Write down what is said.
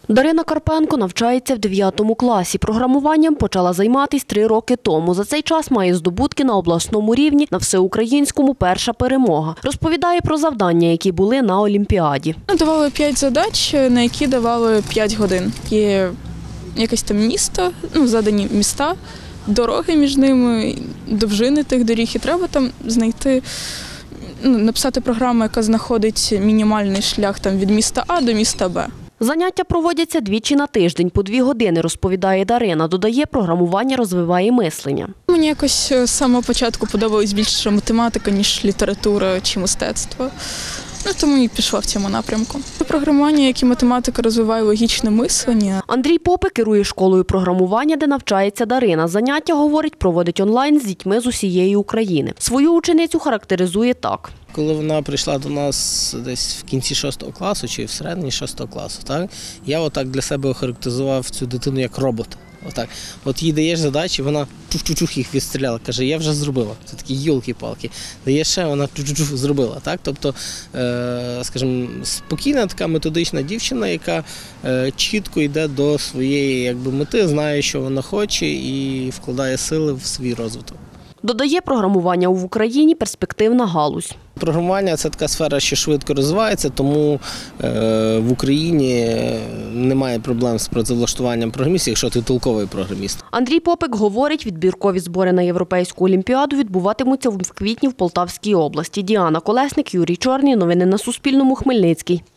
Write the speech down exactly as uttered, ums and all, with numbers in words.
Дарина Карпенко навчається в дев'ятому класі. Програмуванням почала займатися три роки тому. За цей час має здобутки на обласному рівні, на всеукраїнському перша перемога. Розповідає про завдання, які були на Олімпіаді. Давали п'ять задач, на які давали п'ять годин. Є якесь там місто, ну, задані міста, дороги між ними, довжини тих доріг. І треба там знайти, ну, написати програму, яка знаходить мінімальний шлях там, від міста А до міста Б. Заняття проводяться двічі на тиждень, по дві години, розповідає Дарина. Додає, програмування розвиває мислення. Мені якось з самого початку подобалась більше математика, ніж література чи мистецтво. Ну, тому і пішла в цьому напрямку. Програмування, як і математика, розвиває логічне мислення. Андрій Попик керує школою програмування, де навчається Дарина. Заняття, говорить, проводить онлайн з дітьми з усієї України. Свою ученицю характеризує так. Коли вона прийшла до нас десь в кінці шостого класу чи в середині шостого класу, так, я отак для себе охарактеризував цю дитину як робот. Отак. От їй даєш задачі, вона чух-чух їх відстріляла, каже, я вже зробила. Це такі йолки-палки. Даєш ще, вона чух-чух зробила. Так? Тобто, е, скажімо, спокійна така методична дівчина, яка е, чітко йде до своєї якби, мети, знає, що вона хоче і вкладає сили в свій розвиток. Додає, програмування в Україні – перспективна галузь. Програмування – це така сфера, що швидко розвивається, тому е, в Україні немає проблем з працевлаштуванням програмістів, якщо ти толковий програміст. Андрій Попик говорить, відбіркові збори на Європейську Олімпіаду відбуватимуться в квітні в Полтавській області. Діана Колесник, Юрій Чорний. Новини на Суспільному. Хмельницький.